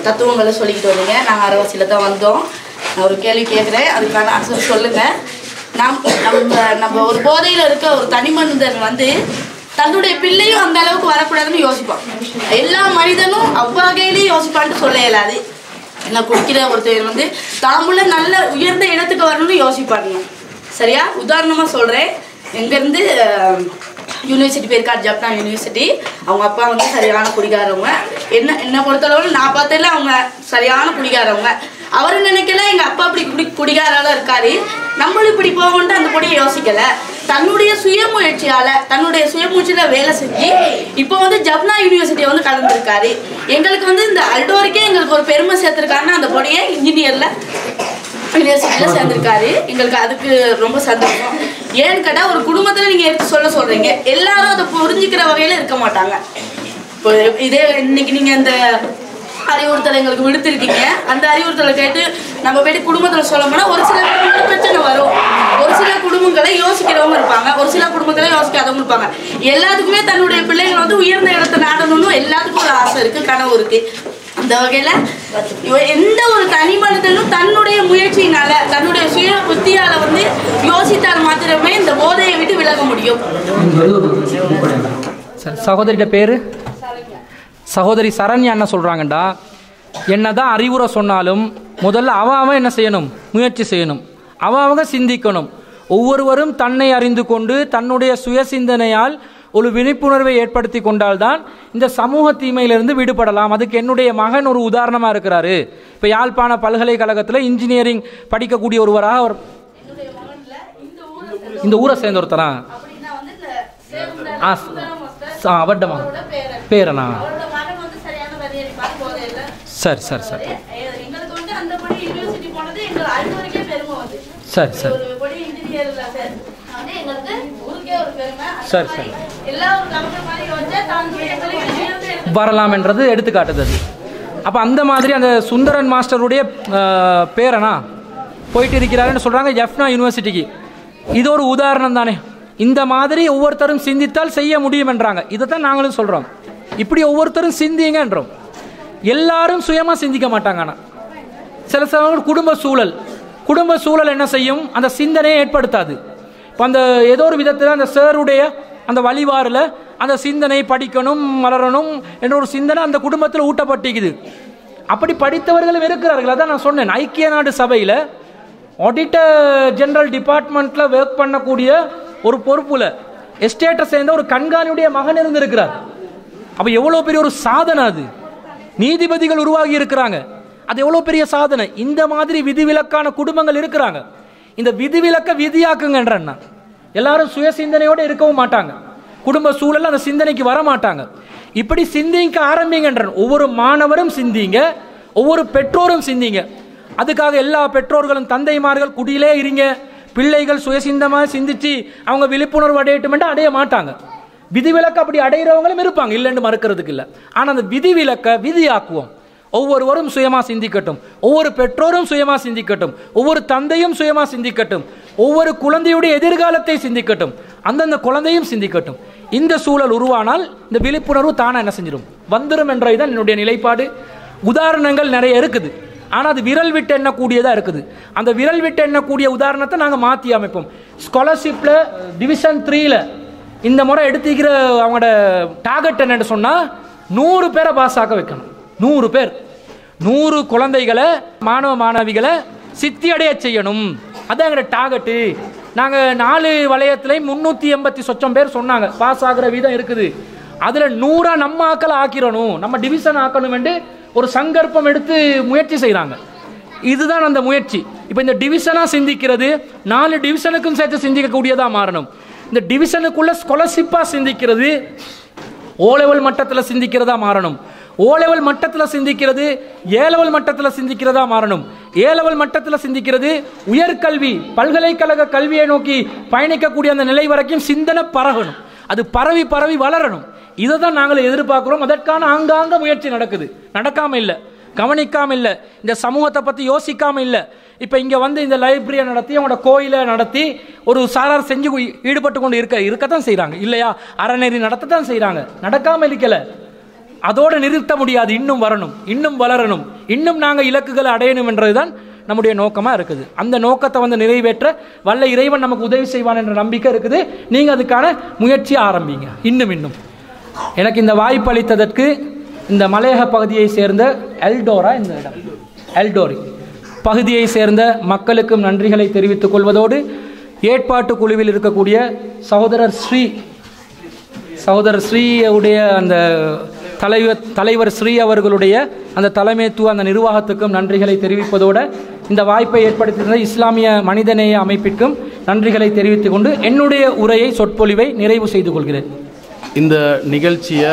தத்துவங்களை சொல்லிக்கிட்டு வந்தீங்க. நாங்கள் அரைவாசியில் தான் வந்தோம். நான் ஒரு கேள்வி கேட்குறேன், அதுக்கான ஆன்சர் சொல்லுங்கள். நம்ம ஒரு போதையில் இருக்க ஒரு தனி மனிதன் வந்து தன்னுடைய பிள்ளையும் அந்த அளவுக்கு வரக்கூடாதுன்னு யோசிப்பான். எல்லா மனிதனும் அவ்வகையிலையும் யோசிப்பான்ட்டு சொல்ல இயலாது. என்ன குடிக்கிற ஒருத்தர் வந்து தாமுள்ள நல்ல உயர்ந்த இடத்துக்கு வரணும்னு யோசிப்பாங்க. சரியா? உதாரணமாக சொல்கிறேன். எங்கேருந்து யூனிவர்சிட்டி போயிருக்காரு, ஜப்னா யூனிவர்சிட்டி. அவங்க அப்பா வந்து சரியான குடிக்காரவங்க. என்னை பொறுத்தளவு நான் பார்த்ததில்ல அவங்க சரியான குடிக்காரவங்க. அவர் நினைக்கல எங்கள் அப்பா அப்படி குடிகாராக இருக்காரு, நம்மளும் இப்படி போகணுன்ட்டு அந்த பொடியை யோசிக்கலை. தன்னுடைய சுயமுயற்சியால் தன்னுடைய சுயமூச்சியில் வேலை செஞ்சு இப்போ வந்து ஜப்னா யூனிவர்சிட்டியை வந்து கலந்துருக்காரு. எங்களுக்கு வந்து இந்த அல்டோருக்கே எங்களுக்கு ஒரு பெருமை சேர்த்துருக்காருன்னு அந்த பொடியை இன்ஜினியரில் யூனிவர்சிட்டியில் சேர்ந்துருக்காரு. எங்களுக்கு அதுக்கு ரொம்ப சந்தோஷம். ஏன்னு கேட்டால் ஒரு குடும்பத்தில் நீங்கள் எடுத்து சொல்கிறீங்க, எல்லாரும் அதை புரிஞ்சுக்கிற வகையில் இருக்க மாட்டாங்க. இப்போ இதே இன்னைக்கு நீங்கள் இந்த அறிவுறுத்தலை எங்களுக்கு விடுத்திருக்கீங்க. அந்த அறிவுறுத்தலை கேட்டு நம்ம போய்ட்டு குடும்பத்தில் சொல்ல போனால் ஒரு சில பிரச்சனை வரும். ஒரு சில குடும்பங்களை யோசிக்கிறவங்க இருப்பாங்க, ஒரு சில குடும்பங்களை யோசிக்காதவங்க இருப்பாங்க. எல்லாத்துக்குமே தன்னுடைய பிள்ளைகள் வந்து உயர்ந்த இடத்தை நாடணும்னு எல்லாத்துக்கும் ஒரு ஆசை இருக்குது, கனவு இருக்குது. அந்த வகையில் எந்த ஒரு தனி மனிதனும் தன்னுடைய முயற்சியினால தன்னுடைய சுய புத்தியால வந்து யோசித்தால் மாத்திரமே இந்த போதையை விட்டு விலக முடியும். சகோதரிட்ட பேரு சகோதரி சரண்யா என்ன சொல்றாங்கடா, என்னதான் அறிவுரை சொன்னாலும் முதல்ல அவன் என்ன செய்யணும், முயற்சி செய்யணும். அவங்க சிந்திக்கணும். ஒவ்வொருவரும் தன்னை அறிந்து கொண்டு தன்னுடைய சுய சிந்தனையால் ஒரு விழிப்புணர்வை ஏற்படுத்தி கொண்டால்தான் இந்த சமூக தீமையிலிருந்து விடுபடலாம். அதுக்கு என்னுடைய மகன் ஒரு உதாரணமாக இருக்கிறாரு. இப்போ யாழ்ப்பாண பல்கலைக்கழகத்தில் இன்ஜினியரிங் படிக்கக்கூடிய ஒருவராக அவர் இந்த ஊரை சேர்ந்த ஒருத்தரா அவட்டமா பேரனா? சரி சரி சரி சரி சரி சரி சரி வரலாம் என்றது எடுத்துக்காட்டுது. அப்போ அந்த மாதிரி அந்த சுந்தரன் மாஸ்டருடைய பேரனா போயிட்டு இருக்கிறாருன்னு சொல்கிறாங்க ஜப்னா யூனிவர்சிட்டிக்கு. இது ஒரு உதாரணம் தானே. இந்த மாதிரி ஒவ்வொருத்தரும் சிந்தித்தால் செய்ய முடியும் என்றாங்க. இதை தான் நாங்களும் சொல்கிறோம். இப்படி ஒவ்வொருத்தரும் சிந்திங்கன்றோம். எல்லாரும் சுயமாக சிந்திக்க மாட்டாங்க. ஆனால் சில சமயம் குடும்ப சூழல் என்ன செய்யும், அந்த சிந்தனையை ஏற்படுத்தாது. இப்போ அந்த ஏதோ ஒரு விதத்தில் அந்த சேருடைய அந்த வழிவாரில் அந்த சிந்தனை படிக்கணும் வளரணும் என்ற ஒரு சிந்தனை அந்த குடும்பத்தில் ஊட்டப்பட்டிக்குது. அப்படி படித்தவர்களும் இருக்கிறார்கள். அதான் நான் சொன்னேன், ஐக்கிய நாடு சபையில் ஆடிட்டர் ஜெனரல் டிபார்ட்மெண்ட்டில் ஒர்க் பண்ணக்கூடிய ஒரு பொறுப்பில் எஸ்டேட்டை சேர்ந்த ஒரு கண்காணியுடைய மகன் இருந்திருக்கிறார். அப்போ எவ்வளோ பெரிய ஒரு சாதனை அது. நீதிபதிகள் உருவாகி இருக்கிறாங்க. அது எவ்வளோ பெரிய சாதனை. இந்த மாதிரி விதிவிலக்கான குடும்பங்கள் இருக்கிறாங்க. இந்த விதிவிலக்க விதியாக்குங்கன்றன்னா எல்லாரும் சுய சிந்தனையோடு இருக்கவும் மாட்டாங்க. குடும்ப சூழல் அந்த சிந்தனைக்கு வர மாட்டாங்க. இப்படி சிந்திக்க ஆரம்பிங்கன்ற ஒவ்வொரு மாணவரும் சிந்திங்க, ஒவ்வொரு பெற்றோரும் சிந்திங்க. அதுக்காக எல்லா பெற்றோர்களும் தந்தைமார்கள் குடியிலே இருங்க, பிள்ளைகள் சுயசிந்தமாக சிந்திச்சு அவங்க விழிப்புணர்வு அடையட்டும் அடைய மாட்டாங்க. விதிவிலக்கு அப்படி அடைகிறவங்களும் இருப்பாங்க, இல்லைன்னு மறுக்கிறதுக்கு இல்லை. ஆனால் அந்த விதிவிலக்க விதியாக்குவோம். ஒவ்வொருவரும் சுயமா சிந்திக்கட்டும், ஒவ்வொரு பெற்றோரும் சுயமா சிந்திக்கட்டும், ஒவ்வொரு தந்தையும் சுயமா சிந்திக்கட்டும், ஒவ்வொரு குழந்தையுடைய எதிர்காலத்தை சிந்திக்கட்டும், அந்தந்த குழந்தையும் சிந்திக்கட்டும். இந்த சூழல் உருவானால் இந்த விழிப்புணர்வு தானா என்ன செஞ்சிடும், வந்துடும் என்றதுதான் என்னுடைய நிலைப்பாடு. உதாரணங்கள் நிறைய இருக்குது, ஆனால் அது விரல் விட்டு எண்ணக்கூடியதாக இருக்குது. அந்த விரல் விட்டு எண்ணக்கூடிய உதாரணத்தை நாங்கள் மாற்றி அமைப்போம். ஸ்காலர்ஷிப்பில் டிவிஷன் 3ல் இந்த முறை எடுத்துக்கிற அவங்களோட டார்கெட் என்னன்னு சொன்னால் 100 பேரை பாஸ் ஆக்க வைக்கணும். 100 பேர், 100 குழந்தைகளை மாணவ மாணவிகளை சித்தி அடைய செய்யணும். அதான் எங்களோட டார்கெட்டு. நாங்கள் 4 வலயத்திலையும் 380 சொச்சம் பேர் சொன்னாங்க பாஸ் ஆகிற வீதம் இருக்குது. அதில் 100 நம்ம ஆக்களை ஆக்கிடணும், நம்ம டிவிஷன் ஆக்கணும் என்று ஒரு சங்கற்பம் எடுத்து முயற்சி செய்கிறாங்க. இதுதான் அந்த முயற்சி. இப்போ இந்த டிவிஷனாக சிந்திக்கிறது 4 டிவிஷனுக்கும் சேர்த்து சிந்திக்கக்கூடியதாக மாறணும். இந்த டிவிஷனுக்குள்ள ஸ்காலர்ஷிப்பாக சிந்திக்கிறது ஓ லெவல் மட்டத்தில் சிந்திக்கிறதா மாறணும். ஓ லெவல் மட்டத்தில் சிந்திக்கிறது ஏ லெவல் மட்டத்தில் சிந்திக்கிறதா மாறணும். ஏ லெவல் மட்டத்தில் சிந்திக்கிறது உயர்கல்வி பல்கலைக்கழக கல்வியை நோக்கி பயணிக்கக்கூடிய அந்த நிலை வரைக்கும் சிந்தனை பரவணும். அது பரவி பரவி வளரணும். இதை தான் நாங்கள் எதிர்பார்க்கிறோம். அதற்கான ஆங்காங்க முயற்சி நடக்குது. நடக்காமல் இல்லை, கவனிக்காமல் இல்லை, இந்த சமூகத்தை பற்றி யோசிக்காமல் இல்லை. இப்போ இங்கே வந்து இந்த லைப்ரரியை நடத்தி அவங்களோட கோயிலை நடத்தி ஒரு சாரார் செஞ்சு ஈடுபட்டு கொண்டு இருக்கத்தான் செய்கிறாங்க இல்லையா? அறநெறி நடத்தத்தான் செய்கிறாங்க, நடக்காமல் இருக்கலை. அதோடு நிறுத்த முடியாது, இன்னும் வரணும், இன்னும் வளரணும், இன்னும் நாங்கள் இலக்குகளை அடையணும் என்றதுதான் நம்முடைய நோக்கமாக இருக்குது. அந்த நோக்கத்தை வந்து நிறைவேற்ற வல்ல இறைவன் நமக்கு உதவி செய்வான் என்ற நம்பிக்கை இருக்குது. நீங்கள் அதுக்கான முயற்சியை ஆரம்பிங்க. இன்னும் எனக்கு இந்த வாய்ப்பு அளித்ததற்கு இந்த மலையக பகுதியை சேர்ந்த எல்டோரா, இந்த இடம் எல்டோரி பகுதியை சேர்ந்த மக்களுக்கும் நன்றிகளை தெரிவித்துக் கொள்வதோடு ஏற்பாட்டு குழுவில் இருக்கக்கூடிய சகோதரர் ஸ்ரீயுடைய அந்த தலைவர் ஸ்ரீ அவர்களுடைய அந்த தலைமைத்துவ அந்த நிர்வாகத்துக்கும் நன்றிகளை தெரிவிப்பதோடு இந்த வாய்ப்பை ஏற்படுத்தியிருந்த இஸ்லாமிய மனிதநேய அமைப்பிற்கும் நன்றிகளை தெரிவித்துக் கொண்டு என்னுடைய உரையை சொற்பொழிவை நிறைவு செய்து கொள்கிறேன். இந்த நிகழ்ச்சியை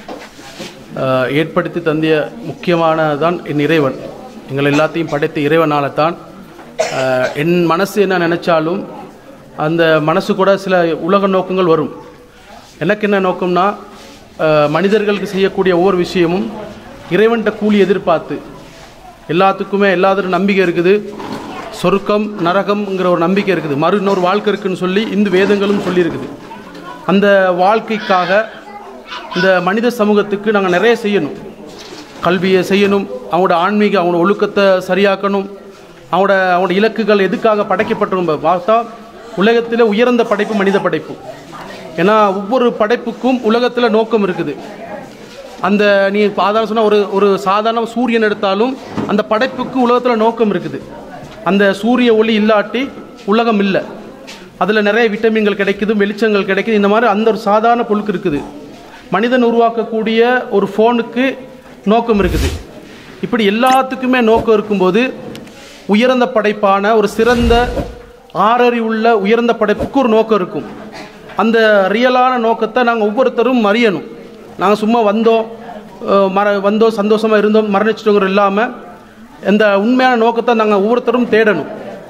ஏற்படுத்தி தந்திய முக்கியமானதான் என் இறைவன். எங்கள் எல்லாத்தையும் படைத்த இறைவனால தான். என் மனசு என்ன நினச்சாலும் அந்த மனசு கூட சில உலக நோக்கங்கள் வரும். எனக்கு என்ன நோக்கம்னா, மனிதர்களுக்கு செய்யக்கூடிய ஒவ்வொரு விஷயமும் இறைவன்கிட்ட கூலி எதிர்பார்த்து, எல்லாத்துக்குமே எல்லாத்துக்கும் நம்பிக்கை இருக்குது. சொர்க்கம் நரகம்ங்கிற ஒரு நம்பிக்கை இருக்குது, இன்னொரு வாழ்க்கை இருக்குதுன்னு சொல்லி இந்து வேதங்களும் சொல்லியிருக்குது. அந்த வாழ்க்கைக்காக இந்த மனித சமூகத்துக்கு நாங்கள் நிறைய செய்யணும். கல்வியை செய்யணும், அவங்களோட ஆன்மீக அவங்களோட ஒழுக்கத்தை சரியாக்கணும், அவங்களோட இலக்குகள் எதுக்காக படைக்கப்பட்டிருக்கும் பார்த்தா உலகத்தில் உயர்ந்த படைப்பு மனித படைப்பு. ஏன்னா ஒவ்வொரு படைப்புக்கும் உலகத்தில் நோக்கம் இருக்குது. அந்த நீ சாதாரண சொன்னால் ஒரு சாதாரண சூரியன் எடுத்தாலும் அந்த படைப்புக்கு உலகத்தில் நோக்கம் இருக்குது. அந்த சூரிய ஒளி இல்லாட்டி உலகம் இல்லை. அதில் நிறைய விட்டமின்கள் கிடைக்குது, வெளிச்சங்கள் கிடைக்குது. இந்த மாதிரி அந்த ஒரு சாதாரண பொருளுக்கு இருக்குது. மனிதன் உருவாக்கக்கூடிய ஒரு ஃபோனுக்கு நோக்கம் இருக்குது. இப்படி எல்லாத்துக்குமே நோக்கம் இருக்கும்போது உயர்ந்த படைப்பான ஒரு சிறந்த ஆறறிவுள்ள உயர்ந்த படைப்புக்கு ஒரு நோக்கம் இருக்கும். அந்த ரியலான நோக்கத்தை நாங்கள் ஒவ்வொருத்தரும் அறியணும். நாங்கள் சும்மா வந்தோம் சந்தோஷமாக இருந்தோம் மரணிச்சிட்டோங்கிற இல்லாமல் இந்த உண்மையான நோக்கத்தை நாங்கள் ஒவ்வொருத்தரும் தேடணும்.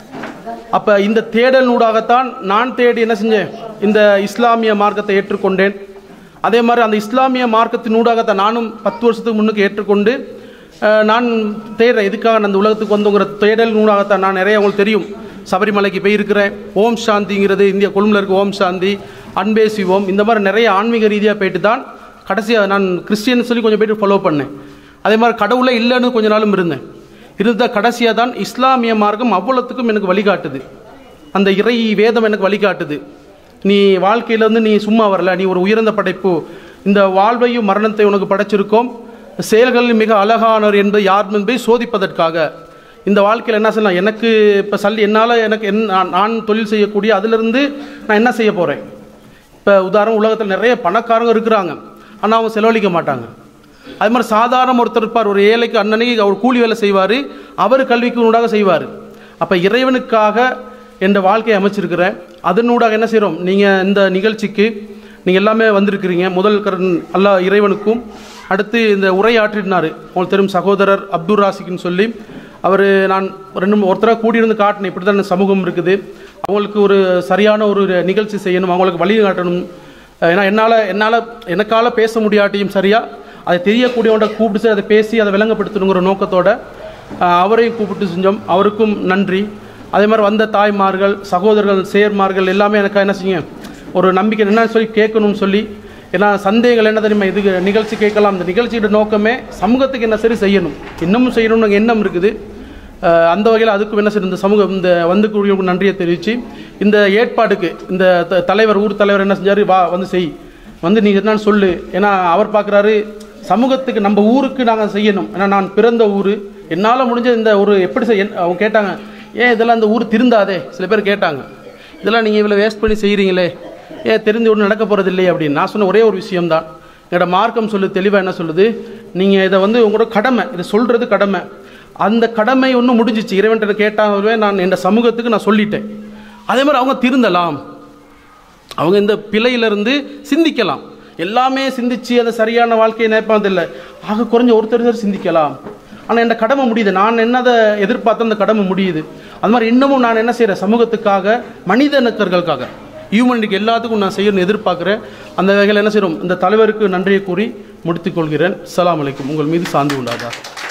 அப்போ இந்த தேடலூடாகத்தான் நான் தேடி என்ன செஞ்சேன், இந்த இஸ்லாமிய மார்க்கத்தை ஏற்றுக்கொண்டேன். அதே மாதிரி அந்த இஸ்லாமிய மார்க்கத்தினூடாகத்தான் நானும் 10 வருஷத்துக்கு முன்னுக்கு ஏற்றுக்கொண்டு நான் தேடுறேன். எதுக்காக நான் அந்த உலகத்துக்கு வந்தோங்கிற தேடலூடாகத்தான் நான் நிறைய உங்களுக்கு தெரியும். சபரிமலைக்கு போயிருக்கிறேன். ஓம் சாந்திங்கிறது இந்தியா கொழும்புல இருக்க ஓம் சாந்தி, அன்பே சிவம், இந்த மாதிரி நிறைய ஆன்மீக ரீதியாக போயிட்டு தான் கடைசியாக நான் கிறிஸ்டியன் சொல்லி கொஞ்சம் போய்ட்டு ஃபாலோ பண்ணேன். அதே மாதிரி கடவுளே இல்லைன்னு கொஞ்ச நாளும் இருந்த கடைசியாக தான் இஸ்லாமிய மார்க்கம் அவ்வளோத்துக்கும் எனக்கு வழிகாட்டுது. அந்த இறை வேதம் எனக்கு வழிகாட்டுது. நீ வாழ்க்கையிலேருந்து நீ சும்மா வரல, நீ ஒரு உயர்ந்த படைப்பு, இந்த வாழ்வையும் மரணத்தை உனக்கு படைச்சிருக்கோம், செயல்களில் மிக அழகானவர் என்பதை யார் என்பதை சோதிப்பதற்காக இந்த வாழ்க்கையில் என்ன செய்யலாம். எனக்கு இப்போ என்னால் எனக்கு நான் தொழில் செய்யக்கூடிய அதிலிருந்து நான் என்ன செய்ய போகிறேன். இப்போ உதாரணம், உலகத்தில் நிறைய பணக்காரங்க இருக்கிறாங்க, ஆனால் அவங்க செலவழிக்க மாட்டாங்க. அது மாதிரி சாதாரண ஒருத்தர் இருப்பார், ஒரு ஏழைக்கு அன்னன்னைக்கு அவர் கூலி வேலை செய்வார், அவர் கல்விக்கு ஊடாக செய்வார். அப்போ இறைவனுக்காக என்ற வாழ்க்கையை அமைச்சிருக்கிறேன். அதனூடாக என்ன செய்கிறோம், நீங்கள் இந்த நிகழ்ச்சிக்கு நீங்கள் எல்லாமே வந்திருக்கிறீங்க. முதல் அல்லாஹ் இறைவனுக்கும், அடுத்து இந்த உரையாற்றினார் உங்களுக்கு தெரியும் சகோதரர் அப்துல் ராசிக்னு சொல்லி, அவர் நான் ஒருத்தராக கூடியிருந்து காட்டினேன். இப்படி தான் சமூகம் இருக்குது, அவங்களுக்கு ஒரு சரியான ஒரு நிகழ்ச்சி செய்யணும், அவங்களுக்கு வழி காட்டணும். ஏன்னா எனக்கால பேச முடியாட்டியும் சரியா அதை தெரியக்கூடியவன்ட கூப்பிட்டு அதை பேசி அதை விளங்கப்படுத்தணுங்கிற நோக்கத்தோட அவரையும் கூப்பிட்டு செஞ்சோம். அவருக்கும் நன்றி. அதே மாதிரி வந்த தாய்மார்கள், சகோதரர்கள், சேர்மார்கள் எல்லாமே எனக்கு என்ன செய்யுங்க ஒரு நம்பிக்கை என்னன்னு சொல்லி கேட்கணும்னு சொல்லி. ஏன்னா சந்தேகங்கள் என்ன தெரியுமா, இது நிகழ்ச்சி கேட்கலாம், இந்த நிகழ்ச்சியோட நோக்கமே சமூகத்துக்கு என்ன சரி செய்யணும், இன்னமும் செய்யணும்னு எண்ணம் இருக்குது. அந்த வகையில் அதுக்கும் என்ன செய்ய இந்த சமூகம் இந்த வந்துக்கூடிய நன்றியை தெரிவித்து இந்த ஏற்பாடுக்கு இந்த ஊர் தலைவர் என்ன செஞ்சார், வந்து செய், நீ என்னன்னு சொல்லு. ஏன்னா அவர் பார்க்குறாரு சமூகத்துக்கு நம்ம ஊருக்கு நாங்கள் செய்யணும். ஏன்னா நான் பிறந்த ஊர், என்னால் முடிஞ்ச இந்த ஒரு எப்படி அவங்க கேட்டாங்க, ஏன் இதெல்லாம் இந்த ஊர் திருந்தாதே, சில பேர் கேட்டாங்க, இதெல்லாம் நீங்கள் இவ்வளோ வேஸ்ட் பண்ணி செய்கிறீங்களே, ஏன் தெரிந்து ஒன்றும் நடக்க போகிறது இல்லை அப்படின்னு. நான் சொன்ன ஒரே ஒரு விஷயம்தான், என்னோட மார்க்கம் சொல்லு தெளிவாக என்ன சொல்லுது, நீங்கள் இதை உங்களோட கடமை, இதை சொல்கிறது கடமை. அந்த கடமை ஒன்றும் முடிஞ்சிச்சு. இறைவன்கிட்ட கேட்டாவே நான் என் சமூகத்துக்கு நான் சொல்லிட்டேன். அதே மாதிரி அவங்க திருந்தலாம், அவங்க இந்த பிழையிலிருந்து சிந்திக்கலாம். எல்லாமே சிந்திச்சு அதை சரியான வாழ்க்கையை நினைப்பதில்லை, ஆக குறைஞ்ச ஒருத்தர் சிந்திக்கலாம். ஆனால் என் கடமை முடியுது, நான் என்னதை எதிர்பார்த்த அந்த கடமை முடியுது. அது மாதிரி இன்னமும் நான் என்ன செய்கிறேன், சமூகத்துக்காக, மனித நக்கர்களுக்காக, ஹியூமனிட்டிக்கு எல்லாத்துக்கும் நான் செய்யணும்னு எதிர்பார்க்குறேன். அந்த வகையில் என்ன செய்கிறோம், இந்த தலைவருக்கு நன்றியை கூறி முடித்துக்கொள்கிறேன். அஸ்ஸலாமு அலைக்கும். உங்கள் மீது சாந்தி உண்டாதா.